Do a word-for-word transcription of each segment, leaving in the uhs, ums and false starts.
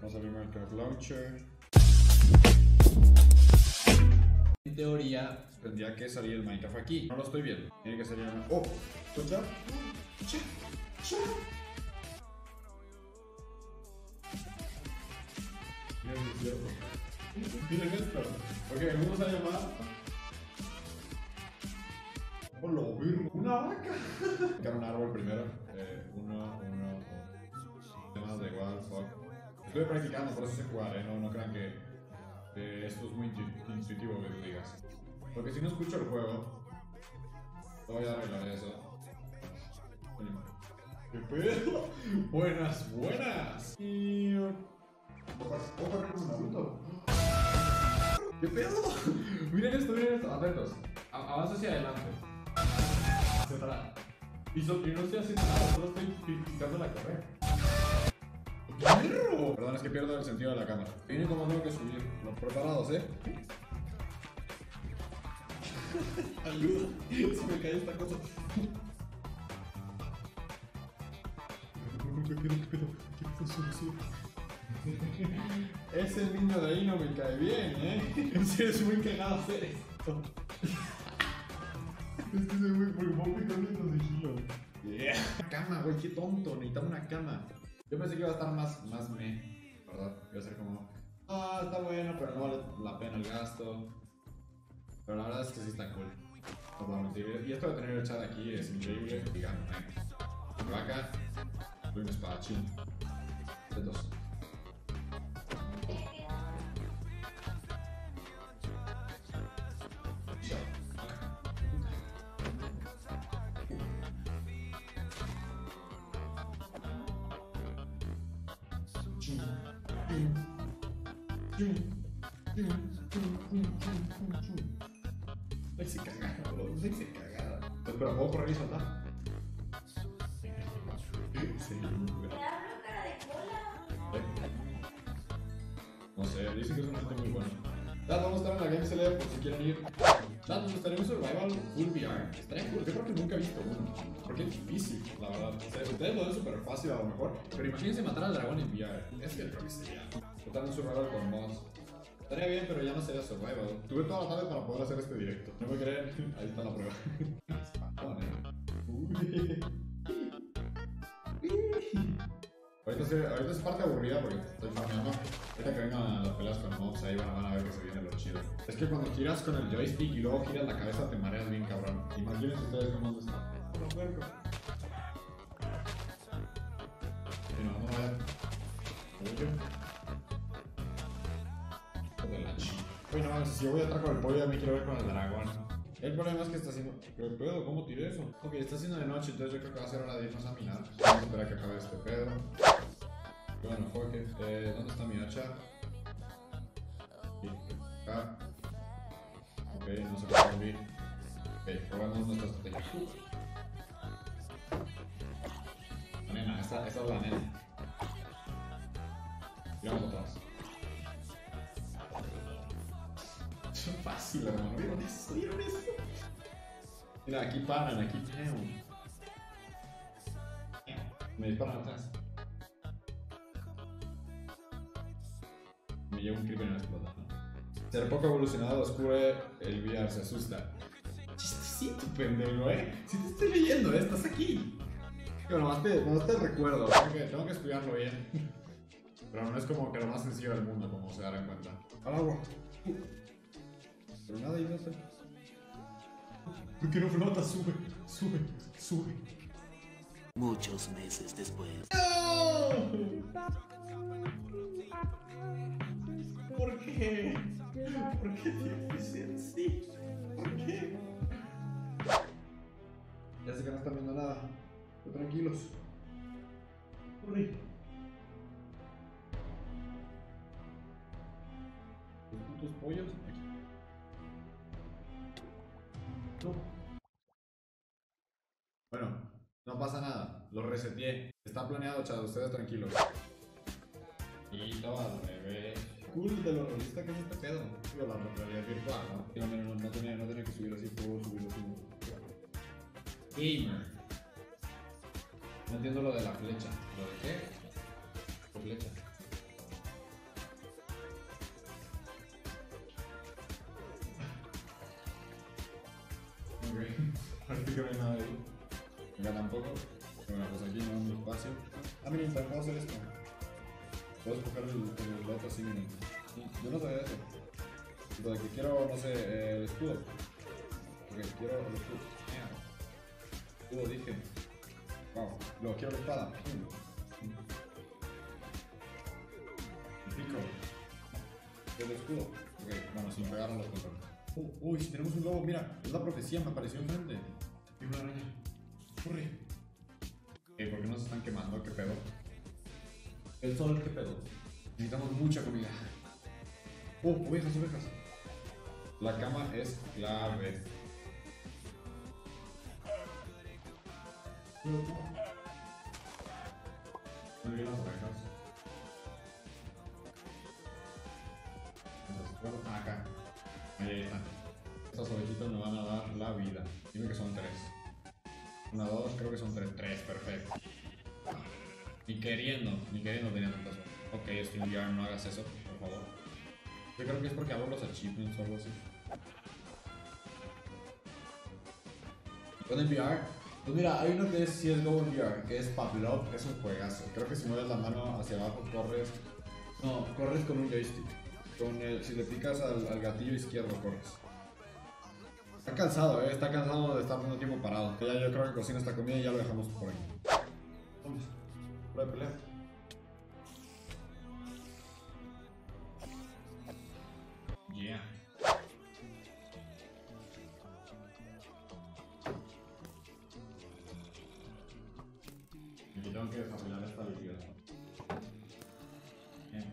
Vamos a abrir Minecraft Launcher. En teoría, tendría que salir el Minecraft aquí. No lo estoy viendo. Tiene que salir el... ¡Oh! ¿Escucha? ¡Escucha! ¡Escucha! Miren esto. Ok, vamos a llamar. ¡Hola, virgo! ¡Una vaca! Quitar un árbol primero. Eh, uno, uno, uno. Temas de igual, fuck. Estoy practicando, por eso sé jugar, eh. No, no crean que, que esto es muy intuitivo que tú digas. Porque si no escucho el juego, voy a arreglar eso. ¿Qué pedo? Buenas, buenas. Y... ¿Puedo correr como Naruto? ¿Qué pedo? Miren esto, miren esto, atentos. Avanza hacia adelante. Hacia atrás. Y, so, y no estoy haciendo nada, solo estoy picándola a correr. ¡Perro! Perdón, es que pierdo el sentido de la cámara. Miren cómo tengo que subir. Los preparados, ¿eh? Ayuda. Se me cae esta cosa. ¿Qué pedo? ¿Qué pedo? ¿Qué pedo? Sube, sube. Ese niño de ahí no me cae bien, ¿eh? En serio, es muy cagado hacer esto. Es que se ve porque puedo picar mientras vigilo. Yeah. Cama, güey, qué tonto. Necesitaba una cama. Yo pensé que iba a estar más, más me, ¿verdad? Iba a ser como, ah, está bueno, pero no vale la pena el gasto. Pero la verdad es que sí está cool. No puedo mentir. Y esto de tener el chat aquí es increíble. Digamos, eh. Vaca, soy un espadachín. De dos. Ay, se cagada, bro. Ay, se cagada. Pero puedo correr y saltar. Sí, cara de cola. No sé, dicen que es un reto muy bueno. Dad, vamos a estar en la Game C L por si quieren ir. Dad, nos gustaría un survival full V R. Estaría cool. Yo creo que nunca he visto uno. Porque es difícil, la verdad. O sea, ustedes lo ven súper fácil a lo mejor. Pero imagínense matar al dragón en V R. Es que creo que sería. Total, un survival con mods. Estaría bien, pero ya no sería survival. Tuve toda la tarde para poder hacer este directo. ¿No me creen? Ahí está la prueba. Espantón, eh. Ahorita, se, ahorita es parte aburrida porque estoy farmeando. Ahorita que vengan las peleas con mobs, ahí van, van a ver que se viene lo chido. Es que cuando giras con el joystick y luego giras la cabeza te mareas bien cabrón. Imagínense ustedes cómo está. ¡Hola, puerco! Y no, no va a ver. ¿Pollo? De la chica. Uy, no mames, si yo voy a atrás con el pollo, ya me quiero ver con el dragón. El problema es que está haciendo... ¿Qué pedo? ¿Cómo tiré eso? Ok, está haciendo de noche, entonces yo creo que va a ser hora de irnos a minar. Vamos a esperar a que acabe este pedo. Bueno, fuck it. Eh, ¿dónde está mi hacha? Aquí. Acá. Ok, no se puede subir. Ok, probamos nuestra estrategia. La nena, esta, esta es la nena. Tiramos atrás. Es fácil, hermano. ¿Vieron eso? ¿Vieron eso? Mira, aquí paran, aquí paran. Me disparan atrás. Me lleva un creeper y no explota, ¿no? Ser poco evolucionado descubre el V R, se asusta. Chistecito, pendejo, ¿eh? Si te estoy leyendo, ¿eh? Estás aquí. Yo nomás te, nomás te recuerdo. Tengo que, tengo que estudiarlo bien. Pero no es como que lo más sencillo del mundo, como se darán cuenta. Al agua. Pero nada, y no sé. ¿Por qué no flota? Sube, sube, sube. Muchos meses después. ¡No! ¿Por qué? ¿Por qué tiene que ser así? ¿Por qué? Ya sé que no están viendo nada. Pero tranquilos. Corre. Los putos pollos. Aquí. No. Bueno, no pasa nada. Lo reseteé. Está planeado, chavos. Ustedes tranquilos. Y todo al revés. Cool de lo realista que es este pedo. Digo, la realidad virtual, ¿no? No, no, no, no, tenía, no tenía que subirlo así. Puedo subirlo así. Gamer. No entiendo lo de la flecha. ¿Lo de qué? ¿Qué flecha? Acá tampoco. Bueno, pues aquí no hay espacio. Ah, miren, también puedo hacer esto. Puedo escoger el, el otro así, miren. Yo no sabía eso. Tipo de que quiero, no sé, eh, el escudo. Ok, quiero el escudo. Yeah. Escudo, dije. Wow, luego quiero la espada. El pico. El escudo. Ok, bueno, sin pegarnos los controles. Uh, uy, si tenemos un lobo, mira, es la profecía, me apareció enfrente. Y una araña. Corre. Eh, ¿por qué nos están quemando? ¿Qué pedo? El sol, ¿qué pedo? Necesitamos mucha comida. Oh, ovejas, ovejas. La cama es clave. Muy bien las ovejas. Ah, acá. Ahí están. Estas ovejitas me van a dar la vida. Dime que son tres. Una, dos, creo que son tres. Tres, perfecto. Ni queriendo, ni queriendo tenía tantas horas. Ok, StreamYard, no hagas eso, por favor. Yo creo que es porque hago los achievements o algo así. Con el V R, pues mira, hay uno que es C S G O en V R, que es Pavlov, es un juegazo. Creo que si mueves la mano hacia abajo, corres. No, corres con un joystick. Con el, si le picas al, al gatillo izquierdo, corres. Está cansado, eh, está cansado de estar tanto tiempo parado. Ya yo creo que cocina esta comida y ya lo dejamos por ahí. Vamos, prueba de pelea. Yeah. Aquí tengo que desarrollar esta habilidad. Bien.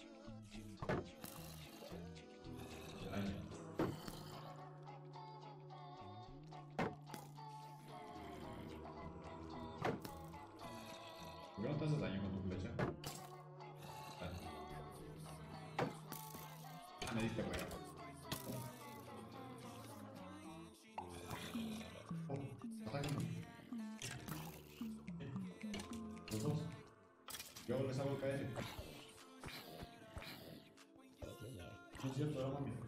Araña. ¿Por qué no te haces daño con tu flecha? Vale. Ah, me diste fuera. Oh, atáquenme. Los dos. Yo les hago caer. No es cierto, era mami.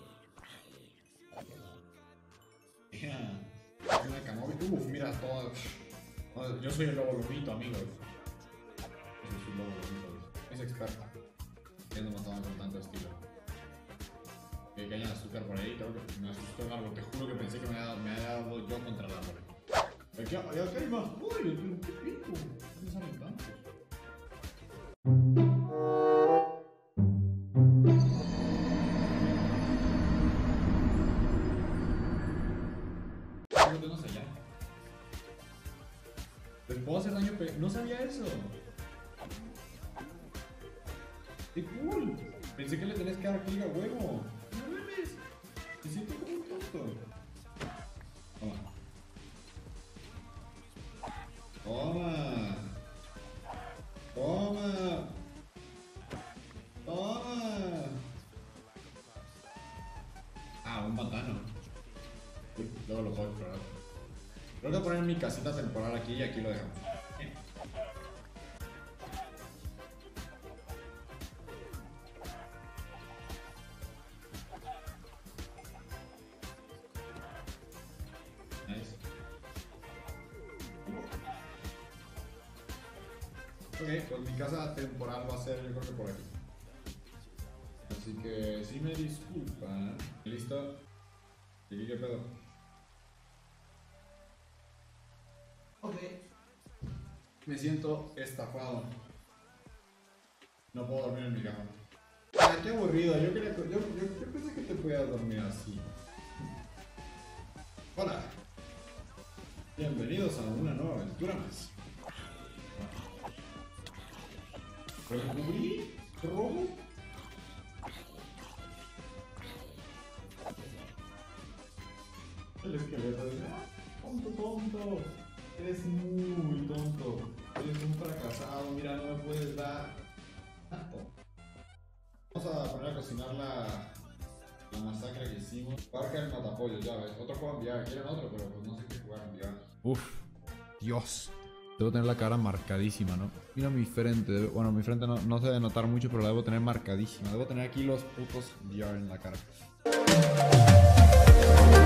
Yeah. Es una Camobi. Uf, mira todo. No, yo soy el lobo lobito, amigos. Yo soy el lobo lobito. Es experta. Ya no mataban con tanto estilo. Que, que haya azúcar por ahí, creo que me asustó el árbol. Te juro que pensé que me había, me había dado yo contra el árbol. Aquí, acá hay más. Uy, qué pico. ¿Dónde salen tantos? ¿Qué tenemos allá? ¿Les puedo hacer daño? No sabía eso. ¡Qué cool! Pensé que le tenés que dar clic a huevo. No mames. Me siento como un tonto. Toma. Toma. Toma. Toma. Ah, un pantano. Uy, luego lo puedo explorar. Creo que voy a poner mi casita temporal aquí y aquí lo dejamos. Bien. Nice. Ok, pues mi casa temporal va a ser, yo creo que por aquí. Así que si me disculpan. ¿Listo? ¿Y aquí qué pedo? Ok. Me siento estafado. No puedo dormir en mi cama. Ah, qué aburrido. Yo, quería, yo, yo, yo pensé que te podías dormir así. Hola. Bienvenidos a una nueva aventura más. ¿Descubrí? ¿Robo? El esqueleto dice, ah, tonto, tonto. Eres muy tonto. Eres un fracasado. Mira, no me puedes dar. Vamos a poner a cocinar la, la masacre que hicimos. Parca el matapollos, ya ves. Otro juego en V R. Quieren otro, pero pues no sé qué jugar en V R. Uf, Dios. Debo tener la cara marcadísima, ¿no? Mira mi frente. Bueno, mi frente no, no se debe notar mucho, pero la debo tener marcadísima. Debo tener aquí los putos V R en la cara.